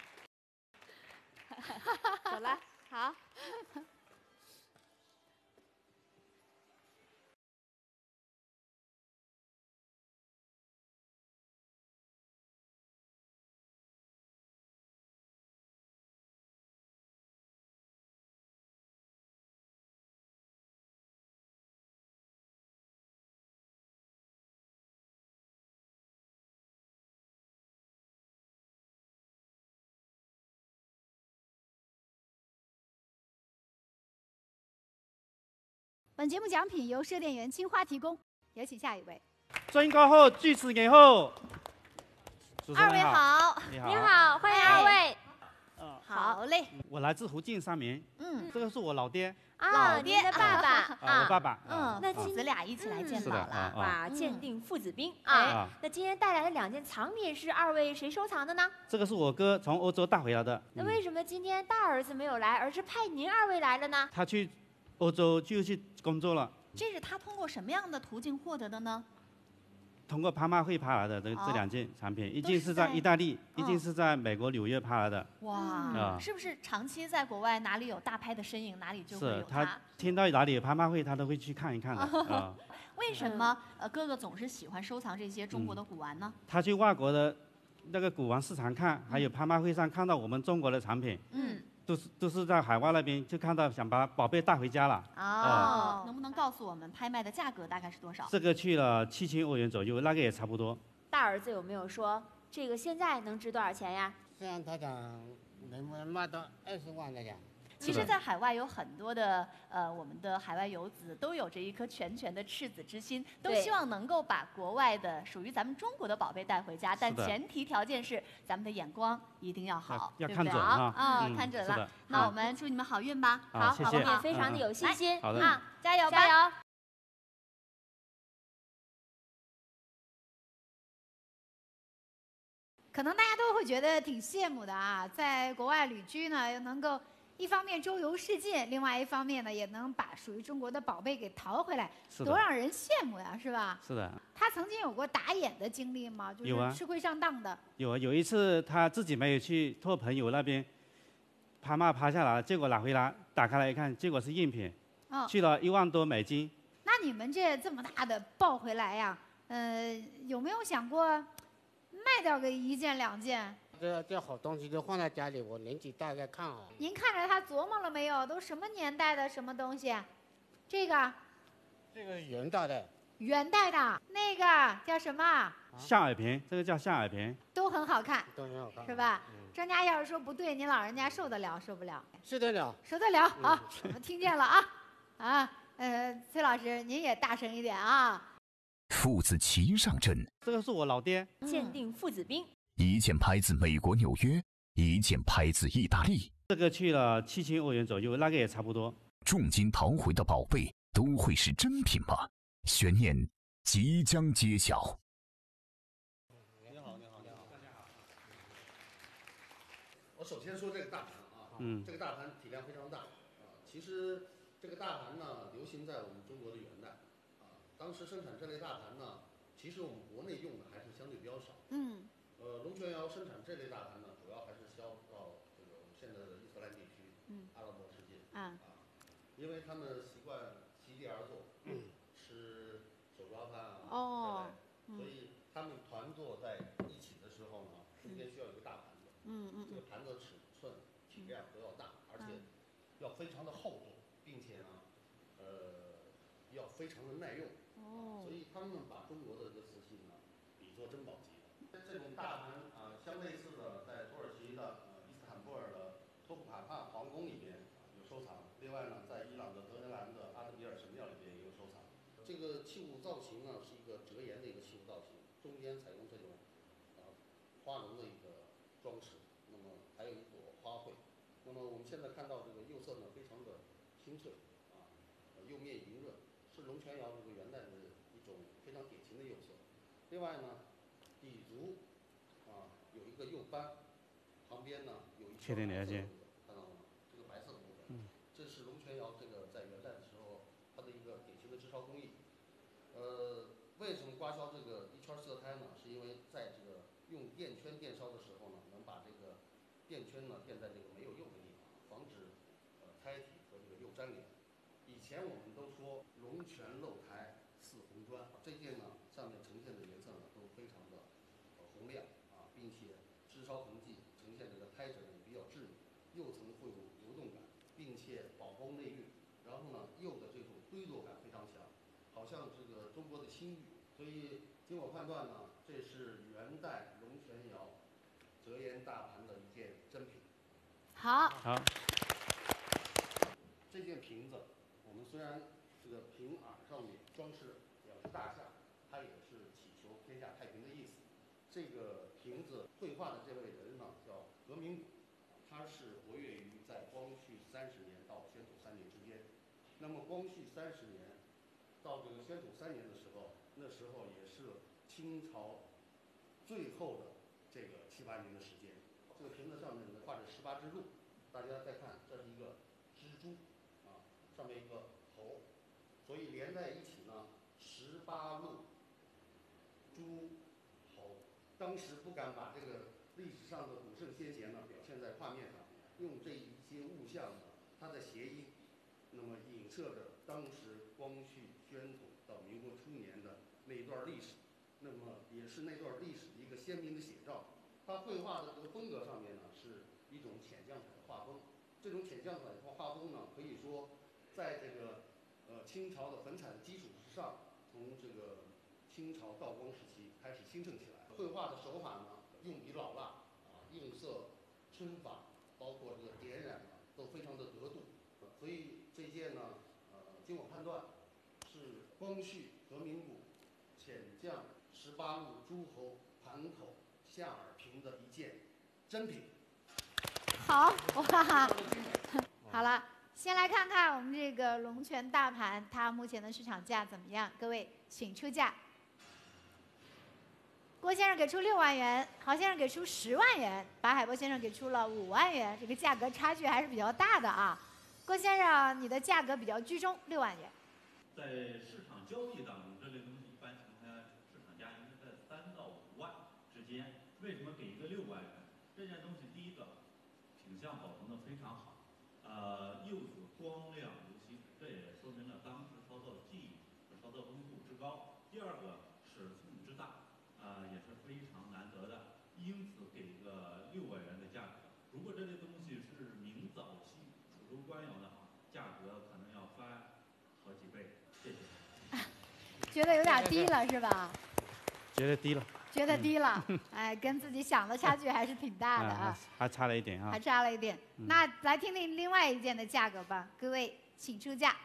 走了，好。 本节目奖品由射电源青花提供，有请下一位。 尊高后锯齿年后， 二位好， 你好， 你好，欢迎二位。 嗯， 好， 好嘞。 我来自福建三明。 嗯， 这个是我老爹。 啊，您的爸爸啊，我爸爸。 嗯，那父子俩一起来见到了， 哇，鉴定父子兵啊。那今天带来的两件藏品是二位谁收藏的呢？ 这个是我哥从欧洲带回来的。 那为什么今天大儿子没有来，而是派您二位来了呢？ 他去欧洲就去工作了。 这是他通过什么样的途径获得的呢？ 通过拍卖会拍来的这这两件产品，一件是在意大利，一件是在美国纽约拍来的。 哇，是不是长期在国外，哪里有大拍的身影，哪里就会有他？他听到哪里有拍卖会，他都会去看一看的。啊， 为什么呃哥哥总是喜欢收藏这些中国的古玩呢？ 他去外国的那个古玩市场看，还有拍卖会上看到我们中国的产品，嗯，都是都是在海外那边就看到想把宝贝带回家了。 哦，能不能告诉我们拍卖的价格大概是多少？ 这个去了七千欧元左右，那个也差不多。 大儿子有没有说这个现在能值多少钱呀？ 这样他讲能不能卖到二十万来讲？ 其实，在海外有很多的呃，我们的海外游子都有着一颗拳拳的赤子之心，都希望能够把国外的属于咱们中国的宝贝带回家，但前提条件是咱们的眼光一定要好， 要看准啊！ 啊，看准了。那我们祝你们好运吧！ 好， 我们也非常的有信心啊，加油吧！ 加油！ 可能大家都会觉得挺羡慕的啊，在国外旅居呢，又能够一方面周游世界，另外一方面呢，也能把属于中国的宝贝给淘回来，多让人羡慕呀，是吧？ 是的。 他曾经有过打眼的经历吗？就是吃亏上当的。 有啊，有一次他自己没有去，托朋友那边拍卖拍下来，结果拿回来打开来一看，结果是赝品， 哦、 去了一万多美金。 那你们这这么大的抱回来呀，呃，有没有想过？卖掉个一件两件， 这这好东西就放在家里，我年纪大概看好。 您看着他琢磨了没有？都什么年代的什么东西？这个， 这个元代的， 元代的那个叫什么？ 象耳瓶，这个叫象耳瓶， 都很好看， 都很好看， 是吧？嗯、专家要是说不对，您老人家受得了受不了？ 受得了， 受得了。好，我们听见了啊啊，呃，崔老师您也大声一点啊。 父子齐上阵， 这个是我老爹。 鉴定父子兵， 一件拍自美国纽约，一件拍自意大利。 这个去了七千欧元左右，那个也差不多。 重金淘回的宝贝都会是真品吗？悬念即将揭晓。 你好，你好，你好，大家好。我首先说这个大盘啊，嗯，这个大盘体量非常大啊。其实这个大盘呢，流行在我们中国的元代。当时生产这类大盘呢，其实我们国内用的还是相对比较少。嗯。呃，龙泉窑生产这类大盘呢，主要还是销到这个我们现在的伊斯兰地区、嗯、阿拉伯世界。啊。啊，因为他们习惯席地而坐，嗯、吃手抓饭啊。哦。所以他们团坐在一起的时候呢，中间需要有个大盘子。嗯嗯。这个盘子尺寸、体量都要大，而且要非常的厚重，并且呢，呃，要非常的耐用。哦，所以他们把中国的这个瓷器呢，比作珍宝级的。这种大盘啊、呃，相类似的，在土耳其的呃伊斯坦布尔的托普卡帕皇宫里边、啊、有收藏。另外呢，在伊朗的德黑兰的阿德比尔神庙里边也有收藏。这个器物造型呢，是一个折檐的一个器物造型，中间采用这种啊、呃、花纹的一个装饰，那么还有一朵花卉。那么我们现在看到这个釉色呢，非常的清澈啊，釉面莹润。是龙泉窑这个元代的一种非常典型的釉色。另外呢，底足啊有一个釉斑，旁边呢有一圈白色的部分，看到了吗？这个白色的部分，嗯，这是龙泉窑这个在元代的时候它的一个典型的制烧工艺。呃，为什么刮削这个一圈色胎呢？是因为在这个用电圈电烧的时候呢，能把这个电圈呢电在这个没有釉的地方，防止呃胎体和这个釉粘连。以前我们都说龙泉镂胎似红砖，这件呢上面呈现的颜色呢都非常的呃红亮啊，并且支烧痕迹呈现这个胎质也比较致密，釉层会有流动感，并且宝光内蕴，然后呢釉的这种堆落感非常强，好像这个中国的新玉。所以经我判断呢，这是元代龙泉窑折檐大盘的一件真品。 好。 好。 这件瓶子。我们虽然这个瓶耳上面装饰表示大象，它也是祈求天下太平的意思。这个瓶子绘画的这位人呢叫何明古，他它是活跃于在光绪三十年到宣统三年之间。那么光绪三十年到这个宣统三年的时候，那时候也是清朝最后的这个七八年的时间。这个瓶子上面呢画着十八支鹿，大家再看，这是一个蜘蛛啊，上面一个猴，所以连在一起呢，十八鹿、猪、猴。当时不敢把这个历史上的古圣先贤呢表现在画面上，用这一些物象呢，它的谐音，那么影射着当时光绪、宣统到民国初年的那一段历史，那么也是那段历史的一个鲜明的写照。他绘画的这个风格上面呢，是一种浅酱彩的画风。这种浅酱彩的画风呢，可以说，在这个呃清朝的粉彩的基础之上，从这个清朝道光时期开始兴盛起来。绘画的手法呢，用笔老辣啊，用色、皴法，包括这个点染呢，都非常的得度。所以这件呢，呃，经我判断，是光绪和民古浅酱十八路诸侯盘口下耳瓶的一件真品。 好哇，好了，先来看看我们这个龙泉大盘，它目前的市场价怎么样？各位请出价。郭先生给出六万元，郝先生给出十万元，白海波先生给出了五万元，这个价格差距还是比较大的啊。郭先生，你的价格比较居中，六万元。 在市场交易当中，这类东西一般情况下市场价应该在三到五万之间。为什么给一个六万元？这件东西第一个品相保存的非常好，呃，釉子光亮如新，这也说明了当时烧造技艺和烧造温度之高。第二个是数目之大，啊、呃，也是非常难得的，因此给一个六万元的价格。如果这类东西是明早期楚州官窑的话，价格可能要翻好几倍。谢谢。 觉得有点低了是吧？ 觉得低了。 觉得低了，哎，跟自己想的差距还是挺大的啊， 还差了一点啊， 还差了一点。那来听听另外一件的价格吧，各位请出价。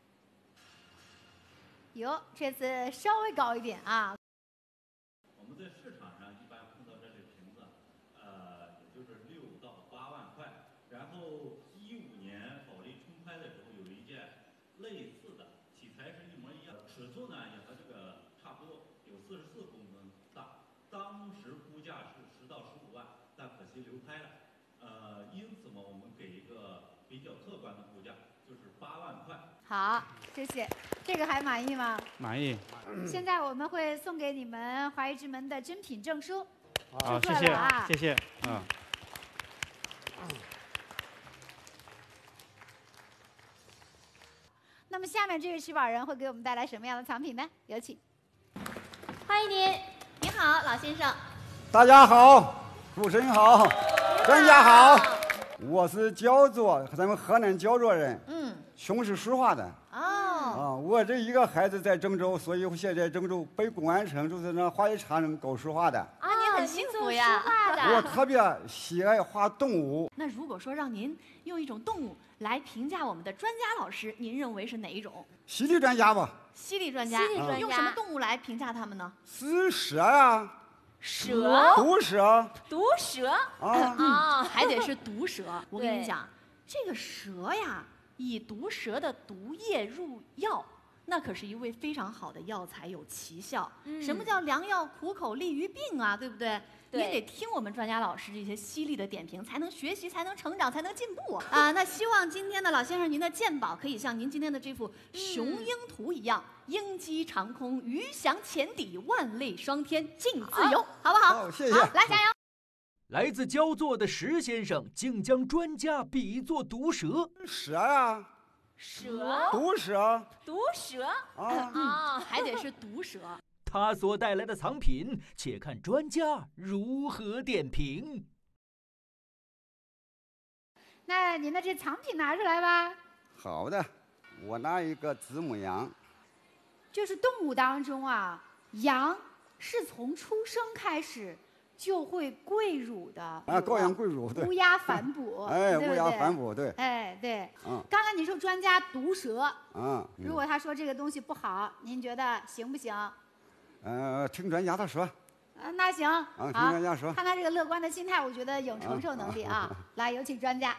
哟，这次稍微高一点啊。 我们在市场上一般碰到这类瓶子，呃，也就是六到八万块。然后一五年保利冲拍的时候，有一件类似的，题材是一模一样，尺寸呢也和这个差不多，有四十四公分大。当时估价是十到十五万，但可惜流拍了。呃，因此嘛，我们给一个比较客观的估价，就是八万块。 好，谢谢。这个还满意吗？ 满意。 现在我们会送给你们华谊之门的珍品证书。 好，谢谢，谢谢，嗯。 那么下面这位取宝人会给我们带来什么样的藏品呢？有请。 欢迎您，您好，老先生。 大家好，主持人好，专家好，我是焦作，咱们河南焦作人，嗯，兄是书画的。哦。啊，我这一个孩子在郑州，所以我现在郑州北工完城，就是那华谊茶能搞书画的。 啊，您很幸福呀。 我特别喜爱画动物。 那如果说让您用一种动物来评价我们的专家老师，您认为是哪一种？ 犀利专家吧。 犀利专家。犀利专家。用什么动物来评价他们呢？ 是蛇呀。 蛇。 毒蛇。 毒蛇。啊啊，还得是毒蛇。我跟你讲，这个蛇呀，以毒蛇的毒液入药，那可是一味非常好的药材，有奇效。嗯、什么叫良药苦口利于病啊？对不对？您得听我们专家老师这些犀利的点评，才能学习，才能成长，才能进步啊！那希望今天的老先生您的鉴宝可以像您今天的这幅雄鹰图一样，鹰击长空，鱼翔浅底，万类霜天竞自由，好不好？ 好，谢谢。 好，来加油！ 来自焦作的石先生竟将专家比作毒蛇。 蛇呀。 蛇。 毒蛇。 毒蛇。啊啊，还得是毒蛇。 他所带来的藏品，且看专家如何点评。 那您的这藏品拿出来吧。 好的，我拿一个子母羊。 就是动物当中啊，羊是从出生开始就会跪乳的。啊， 羔羊跪乳，对。 乌鸦反哺。 哎，乌鸦反哺，对。 哎，对。 嗯。 刚才你说专家毒蛇。 嗯。 如果他说这个东西不好，您觉得行不行？ 呃，听专家他说。 呃，那家行。 啊，听专家说。 看他这个乐观的心态，我觉得有承受能力啊。来，有请专家。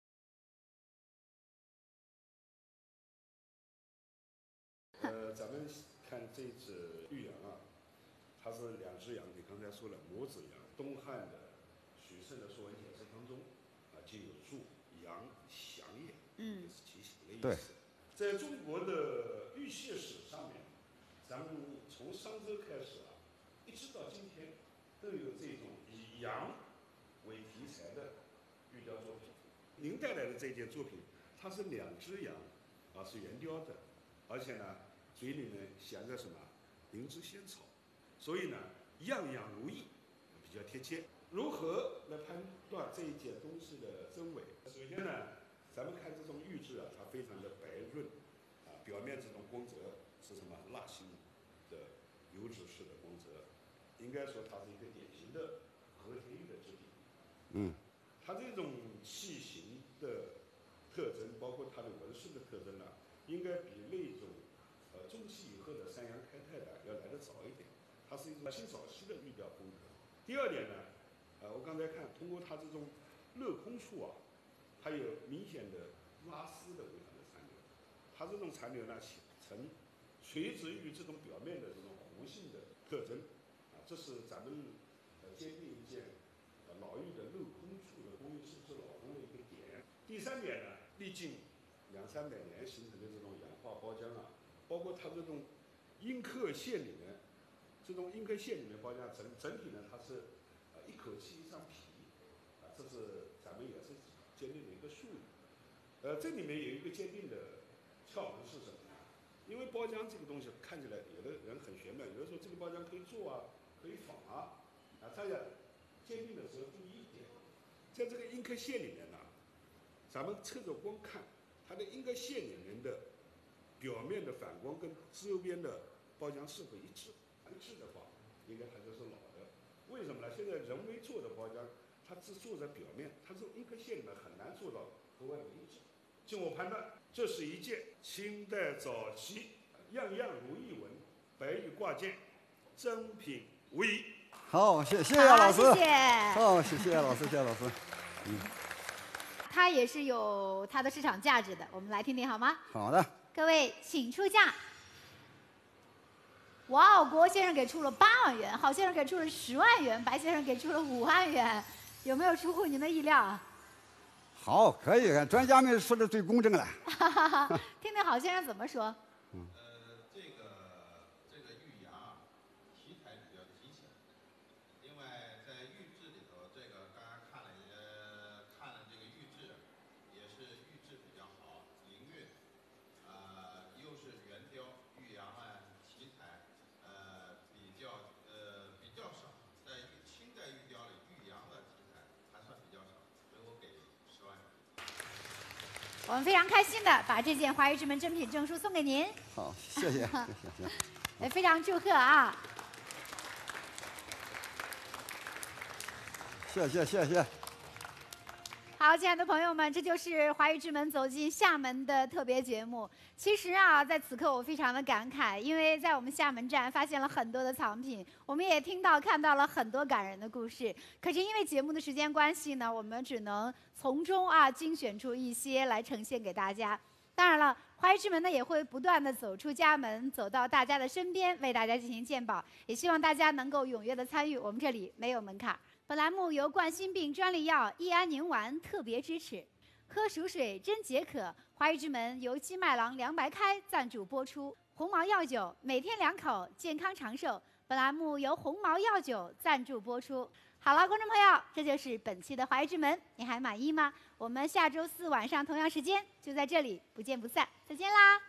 呃，咱们看这只玉羊啊，它是两只羊，你刚才说了母子羊。东汉的许慎的《说文解字》当中啊，就有注羊祥也，嗯，也是吉祥的意思。 对， 在中国的玉器史上面，咱们从商周开始啊，一直到今天，都有这种以羊为题材的玉雕作品。您带来的这件作品，它是两只羊啊，是圆雕的，而且呢，嘴里面衔着什么灵芝仙草，所以呢，样样如意，比较贴切。如何来判断这一件东西的真伪？首先呢，咱们看这种玉质啊，它非常的白润，啊，表面这种光泽是什么蜡性的油脂式的光泽，应该说它是一个典型的和田玉的质地。 嗯， 它这种器型的特征，包括它的纹饰的特征呢，应该比那种呃中期以后的三阳开泰的要来得早一点。它是一种新早期的玉雕风格。第二点呢，呃，我刚才看通过它这种镂空处啊，它有明显的拉丝的微小的残留。它这种残留呢，呈垂直于这种表面的这种弧性的特征啊，这是咱们呃鉴定一件呃老玉的镂空处的工艺素质老工的一个点。第三点呢，历经两三百年形成的这种氧化包浆啊，包括它这种阴刻线里面，这种阴刻线里面包浆整整体呢，它是呃一口气一张皮啊，这是咱们也是鉴定的一个术语。呃，这里面有一个鉴定的窍门是什么呢？因为包浆这个东西看起来有的人很玄妙，有的说这个包浆可以做啊，可以仿啊，啊，大家鉴定的时候注意一点，在这个阴刻线里面呢，咱们侧着光看，它的阴刻线里面的表面的反光跟周边的包浆是否一致，一致的话，应该它就是老的。为什么呢？现在人为做的包浆，它只做在表面，它这种阴刻线里面很难做到和外面一致。经我判断，这是一件清代早期样样如意纹白玉挂件，真品无疑。 好，谢谢叶老师。 好，谢谢。 好，谢谢叶老师，谢谢老师。嗯， 它也是有它的市场价值的，我们来听听好吗？ 好的。 各位请出价。哇哦，郭先生给出了八万元，郝先生给出了十万元，白先生给出了五万元，有没有出乎您的意料啊？ 好，可以，专家们说的最公正了。 听听郝先生怎么说。 嗯。 呃，这个这个玉羊啊，题材比较吉祥，另外在玉质里头，这个刚刚看了呃看了这个玉质，也是玉质比较好，灵韵，呃，又是圆雕，玉羊啊题材呃比较呃比较少，在清代玉雕里，玉羊的题材还算比较少，所以我给十万元。 我们非常开心的把这件华玉之门珍品证书送给您。 好，谢谢，谢谢。 也非常祝贺啊！ 谢谢，谢谢。 好，亲爱的朋友们，这就是华玉之门走进厦门的特别节目。其实啊，在此刻我非常的感慨，因为在我们厦门站发现了很多的藏品，我们也听到看到了很多感人的故事。可是因为节目的时间关系呢，我们只能从中啊精选出一些来呈现给大家。当然了，华玉之门呢也会不断的走出家门，走到大家的身边，为大家进行鉴宝。也希望大家能够踊跃的参与，我们这里没有门槛。本栏目由冠心病专利药益安宁丸特别支持，喝熟水真解渴。华玉之门由金麦郎凉白开赞助播出，鸿茅药酒每天两口，健康长寿。本栏目由鸿茅药酒赞助播出。好了，观众朋友，这就是本期的华玉之门，你还满意吗？我们下周四晚上同样时间就在这里，不见不散。再见啦！